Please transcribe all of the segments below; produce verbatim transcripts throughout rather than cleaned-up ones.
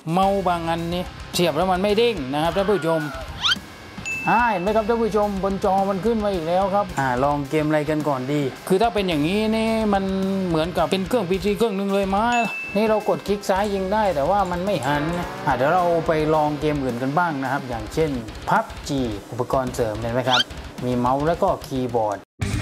เมาส์บางอันนี่เสียบแล้วมันไม่เด้งนะครับท่านผู้ชมอ่าเห็นไหมครับท่านผู้ชมบนจอมันขึ้นมาอีกแล้วครับอ่าลองเกมอะไรกันก่อนดีคือถ้าเป็นอย่างนี้นี่มันเหมือนกับเป็นเครื่อง พี ซี เครื่องนึงเลยมั้ยนี่เรากดคลิกซ้ายยิงได้แต่ว่ามันไม่หันอ่าเดี๋ยวเราไปลองเกมอื่นกันบ้างนะครับอย่างเช่น พับจี อุปกรณ์เสริมเห็นไหมครับมีเมาส์แล้วก็คีย์บอร์ด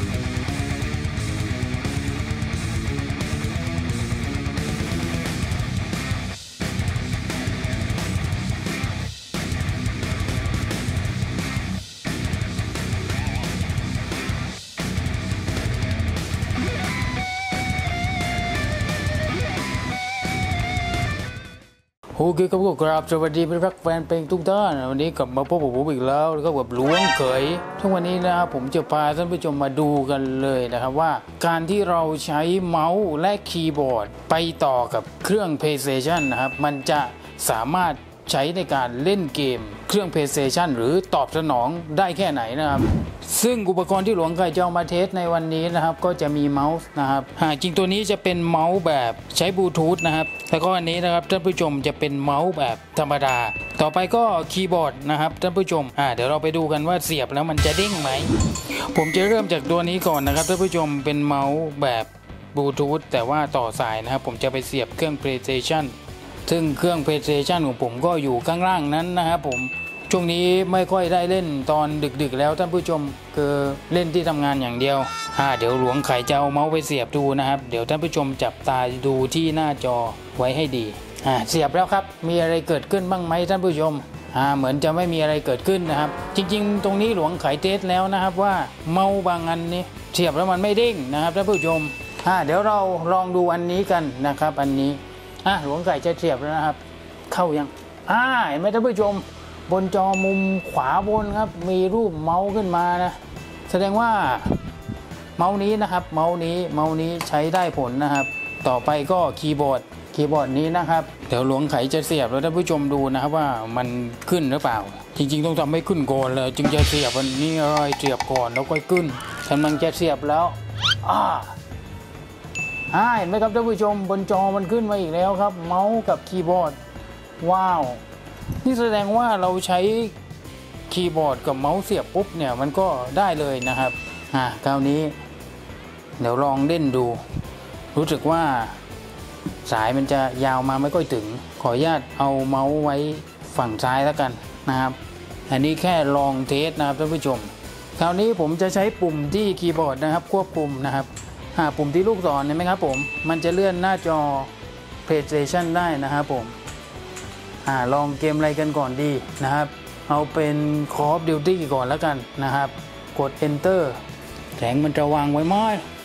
โอเคครับก็กราบสวัสดีเพื่อนรักแฟนเพลงทุกท่านวันนี้กลับมาพบกับผมอีกแล้วแล้วก็แบบล้วงเขยทุกวันนี้นะครับผมจะพาท่านผู้ชมมาดูกันเลยนะครับว่าการที่เราใช้เมาส์และคีย์บอร์ดไปต่อกับเครื่อง PlayStation นะครับมันจะสามารถใช้ในการเล่นเกมเครื่อง PlayStation หรือตอบสนองได้แค่ไหนนะครับซึ่งอุปกรณ์ที่หลวงไก่จะเอามาเทสในวันนี้นะครับก็จะมีเมาส์นะครับจริงตัวนี้จะเป็นเมาส์แบบใช้บลูทูธนะครับแล้วก็อันนี้นะครับท่านผู้ชมจะเป็นเมาส์แบบธรรมดาต่อไปก็คีย์บอร์ดนะครับท่านผู้ชมอ่าเดี๋ยวเราไปดูกันว่าเสียบแล้วมันจะเด้งไหมผมจะเริ่มจากตัวนี้ก่อนนะครับท่านผู้ชมเป็นเมาส์แบบบลูทูธแต่ว่าต่อสายนะครับผมจะไปเสียบเครื่อง PlayStation ซึ่งเครื่อง PlayStation ของผมก็อยู่ข้างล่างนั้นนะครับผมช่วงนี้ไม่ค่อยได้เล่นตอนดึกๆแล้วท่านผู้ชมคือเล่นที่ทำงานอย่างเดียวอ่าเดี๋ยวหลวงไข่จะเอาเมาส์ไปเสียบดูนะครับเดี๋ยวท่านผู้ชมจับตาดูที่หน้าจอไว้ให้ดีอ่าเสียบแล้วครับมีอะไรเกิดขึ้นบ้างไหมท่านผู้ชมอ่าเหมือนจะไม่มีอะไรเกิดขึ้นนะครับจริงๆตรงนี้หลวงไข่เทสแล้วนะครับว่าเมาส์บางอันนี้เสียบแล้วมันไม่เด้งนะครับท่านผู้ชมอ่าเดี๋ยวเราลองดูอันนี้กันนะครับอันนี้อ่าหลวงไข่จะเสียบแล้วนะครับเข้ายังอ่าเห็นไหมท่านผู้ชมบนจอมุมขวาบนครับมีรูปเมาส์ขึ้นมานะแสดงว่าเมาส์นี้นะครับเมาส์นี้เมาส์นี้ใช้ได้ผลนะครับต่อไปก็คีย์บอร์ดคีย์บอร์ดนี้นะครับเดี๋ยวหลวงไขจะเสียบแล้วท่านผู้ชมดูนะครับว่ามันขึ้นหรือเปล่าจริงๆต้องทำให้ขึ้นก่อนเลยจึงจะเสียบวันนี้อะไรเสียบก่อนแล้วค่อยขึ้นกำลังจะเสียบแล้วอ่าอ่าเห็นไหมครับท่านผู้ชมบนจอมันขึ้นมาอีกแล้วครับเมาส์กับคีย์บอร์ดว้าวนี่แสดงว่าเราใช้คีย์บอร์ดกับเมาส์เสียบปุ๊บเนี่ยมันก็ได้เลยนะครับอ่าคราวนี้เดี๋ยวลองเล่นดูรู้สึกว่าสายมันจะยาวมาไม่ค่อยถึงขออนุญาตเอาเมาส์ไว้ฝั่งซ้ายแล้วกันนะครับอันนี้แค่ลองเทสนะครับท่านผู้ชมคราวนี้ผมจะใช้ปุ่มที่คีย์บอร์ดนะครับควบคุมนะครับอ่าปุ่มที่ลูกศรเห็นไหมครับผมมันจะเลื่อนหน้าจอ PlayStation ได้นะครับผมอ่าลองเกมอะไรกันก่อนดีนะครับเอาเป็น Call of Duty ก่อนแล้วกันนะครับกด Enter แสงมันจะวางไว้ไหม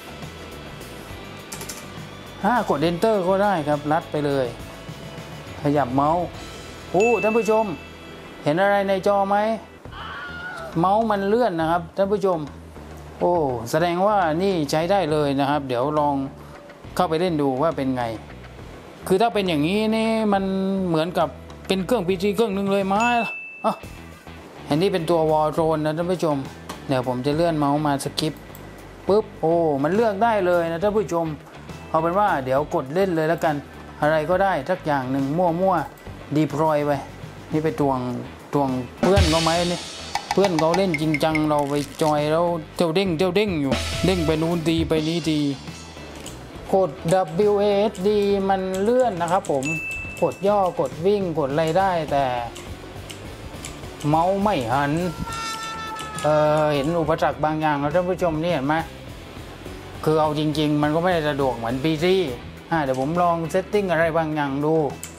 ถ้ากด Enter ก็ได้ครับลัดไปเลยขยับเมาส์โอ้ท่านผู้ชมเห็นอะไรในจอไหมเมาส์มันเลื่อนนะครับท่านผู้ชมโอ้แสดงว่านี่ใช้ได้เลยนะครับเดี๋ยวลองเข้าไปเล่นดูว่าเป็นไงคือถ้าเป็นอย่างนี้นี่มันเหมือนกับเป็นเครื่อง พี ซี เครื่องนึงเลยไหมอ่ะอันนี้เป็นตัว Warzone นะท่านผู้ชมเดี๋ยวผมจะเลื่อนเมาส์มาสกิปปุ๊บโอ้มันเลือกได้เลยนะท่านผู้ชมเอาเป็นว่าเดี๋ยวกดเล่นเลยแล้วกันอะไรก็ได้สักอย่างหนึ่งมั่วๆดีพรอยไปนี่ไปตวงตวงเพื่อนเขาไหมนี่เพื่อนเขาเล่นจริงจังเราไปจอยแล้วเจ้าเด้งเจ้าเด้งอยู่เด้งไปนู้นดีไปนี้ดีกด ดับเบิลยู เอ เอส ดี มันเลื่อนนะครับผมกดย่อกดวิ่งกดอะไรได้แต่เมาส์ไม่หันเออเห็นอุปสรรคบางอย่างแล้วท่านผู้ชมนี่เห็นไหมคือเอาจริงๆมันก็ไม่ได้สะดวกเหมือน พี ซี อ่าเดี๋ยวผมลองเซตติ้งอะไรบางอย่างดู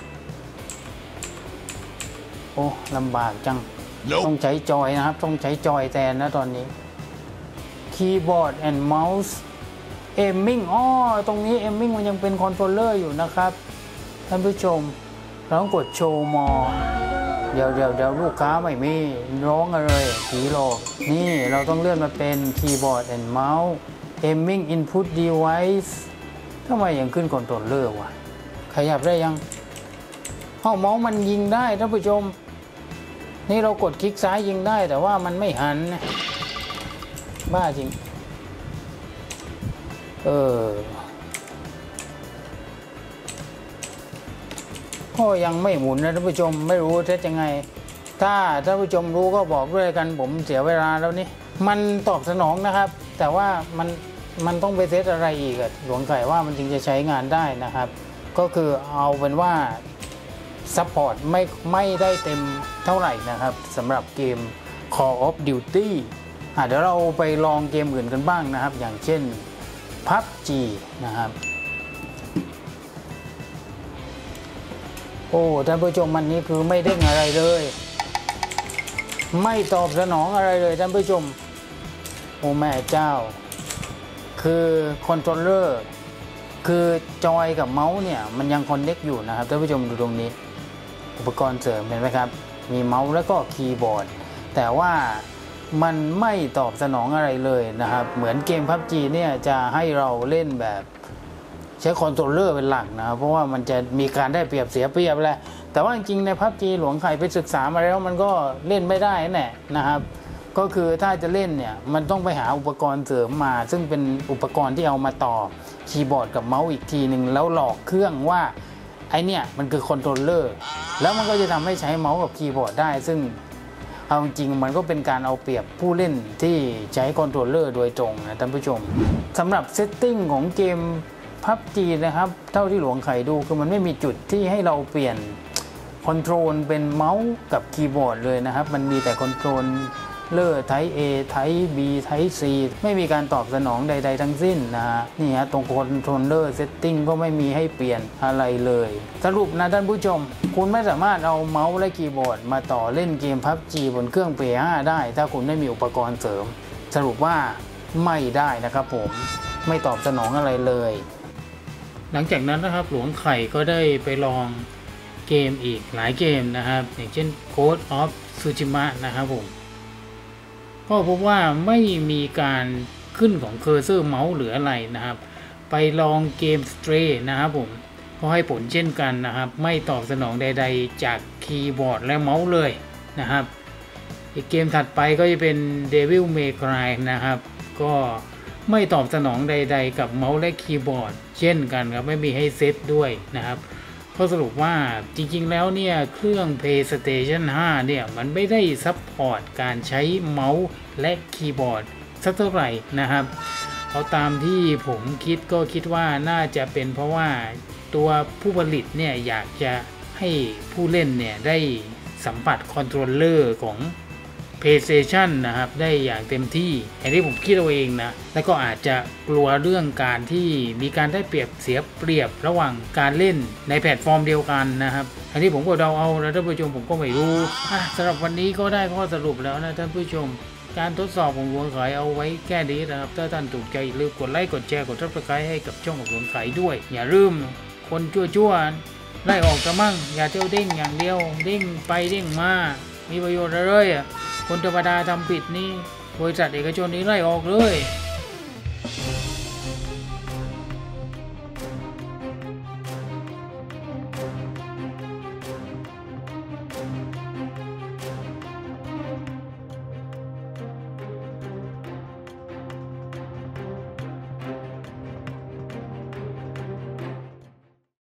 โอ้ลำบากจัง nope. ต้องใช้จอยนะครับต้องใช้จอยแทนนะตอนนี้คีย์บอร์ดแอนด์เมาส์เอมมิ่งอ๋อตรงนี้เอมมิ่งมันยังเป็นคอนโทรลเลอร์อยู่นะครับท่านผู้ชมเราต้องกดโชว์มอเดี๋ยวเดี๋ยวเดี๋ยวลูกค้าไม่มีร้องอะไรผีหลอกนี่เราต้องเลื่อนมาเป็นคีย์บอร์ดแอนด์เมาส์Aiming Input Device ทำไมยังขึ้นคอนโทรลเลอร์วะขยับได้ยังเอาเมาส์มันยิงได้ท่านผู้ชมนี่เรากดคลิกซ้ายยิงได้แต่ว่ามันไม่หันนะบ้าจริงเออก็ยังไม่หมุนนะท่านผู้ชมไม่รู้เท็จยังไงถ้าท่านผู้ชมรู้ก็บอกด้วยกันผมเสียเวลาแล้วนี่มันตอบสนองนะครับแต่ว่ามันมันต้องไปเซตอะไรอีกอะหลวงไก่ว่ามันจึงจะใช้งานได้นะครับก็คือเอาเป็นว่าซัพพอร์ตไม่ไม่ได้เต็มเท่าไหร่นะครับสำหรับเกม Call of Duty อ่ะเดี๋ยวเราไปลองเกมอื่นกันบ้างนะครับอย่างเช่น พับจี นะครับโอ้ท่านผู้ชมมันนี้คือไม่เด้งอะไรเลยไม่ตอบสนองอะไรเลยท่านผู้ชมโอ้แม่เจ้าคือคอนโทรลเลอร์คือจอยกับเมาส์เนี่ยมันยังคอนเนคอยู่นะครับท่านผู้ชมดูตรงนี้อุปกรณ์เสริมเห็นไหมครับมีเมาส์แล้วก็คีย์บอร์ดแต่ว่ามันไม่ตอบสนองอะไรเลยนะครับเหมือนเกม พับจี เนี่ยจะให้เราเล่นแบบใช้คอนโทรลเลอร์เป็นหลักนะเพราะว่ามันจะมีการได้เปรียบเสียเปรียบแหละแต่ว่าจริงๆใน พับจี หลวงไข่ไปศึกษามาแล้วมันก็เล่นไม่ได้แน่นะครับก็คือถ้าจะเล่นเนี่ยมันต้องไปหาอุปกรณ์เสริมมาซึ่งเป็นอุปกรณ์ที่เอามาต่อคีย์บอร์ดกับเมาส์อีกทีหนึ่งแล้วหลอกเครื่องว่าไอเนี่ยมันคือคอนโทรลเลอร์แล้วมันก็จะทำให้ใช้เมาส์กับคีย์บอร์ดได้ซึ่งเอาจริงมันก็เป็นการเอาเปรียบผู้เล่นที่ใช้คอนโทรลเลอร์โดยตรงนะท่านผู้ชมสำหรับเซตติ้งของเกม พับจี นะครับเท่าที่หลวงไข่ดูคือมันไม่มีจุดที่ให้เราเปลี่ยนคอนโทรลเป็นเมาส์กับคีย์บอร์ดเลยนะครับมันมีแต่คอนโทรลเลอร์ไทป์ A ไทป์ B ไทป์ C ไม่มีการตอบสนองใดๆทั้งสิ้นนะฮะนี่ฮะตรงคอนโทรลเลอร์เซตติ้งก็ไม่มีให้เปลี่ยนอะไรเลยสรุปนะท่านผู้ชมคุณไม่สามารถเอาเมาส์และคีย์บอร์ดมาต่อเล่นเกม พับจี บนเครื่อง พี เอส ห้า ได้ถ้าคุณไม่มีอุปกรณ์เสริมสรุปว่าไม่ได้นะครับผมไม่ตอบสนองอะไรเลยหลังจากนั้นนะครับหลวงไข่ก็ได้ไปลองเกมอีกหลายเกมนะครับอย่างเช่น Ghost of Tsushima นะครับผมก็พบว่าไม่มีการขึ้นของเคอร์เซอร์เมาส์หรืออะไรนะครับไปลองเกม Stray นะครับผมก็ให้ผลเช่นกันนะครับไม่ตอบสนองใดๆจากคีย์บอร์ดและเมาส์เลยนะครับอีกเกมถัดไปก็จะเป็น Devil May Cry นะครับก็ไม่ตอบสนองใดๆกับเมาส์และคีย์บอร์ดเช่นกันครับไม่มีให้เซตด้วยนะครับก็สรุปว่าจริงๆแล้วเนี่ยเครื่อง PlayStation ห้าเนี่ยมันไม่ได้ซัพพอร์ตการใช้เมาส์และคีย์บอร์ดสักเท่าไหร่นะครับเอาตามที่ผมคิดก็คิดว่าน่าจะเป็นเพราะว่าตัวผู้ผลิตเนี่ยอยากจะให้ผู้เล่นเนี่ยได้สัมผัสคอนโทรลเลอร์ของ PlayStation นะครับได้อย่างเต็มที่อย่างที่ผมคิดเอาเองนะแล้วก็อาจจะกลัวเรื่องการที่มีการได้เปรียบเสียเปรียบระหว่างการเล่นในแพลตฟอร์มเดียวกันนะครับอันนี้ผมก็เดาเอาแล้วท่านผู้ชมผมก็ไม่รู้สำหรับวันนี้ก็ได้ข้อสรุปแล้วนะท่านผู้ชมการทดสอบของหลวงไข่เอาไว้แค่นี้นะครับถ้าท่านถูกใจอย่าลืมกดไลค์กดแชร์กดซับสไครบ์ให้กับช่องของหลวงไข่ด้วยอย่าลืมคนชั่วๆไล่ออกกันมั่งอย่าเที่ยวเด้งอย่างเดียวเด้งไปเด้งมามีประโยชน์อะไรอ่ะคนธรรมดาทำผิดนี่บริษัทเอกชนนี้ไล่ออกเลย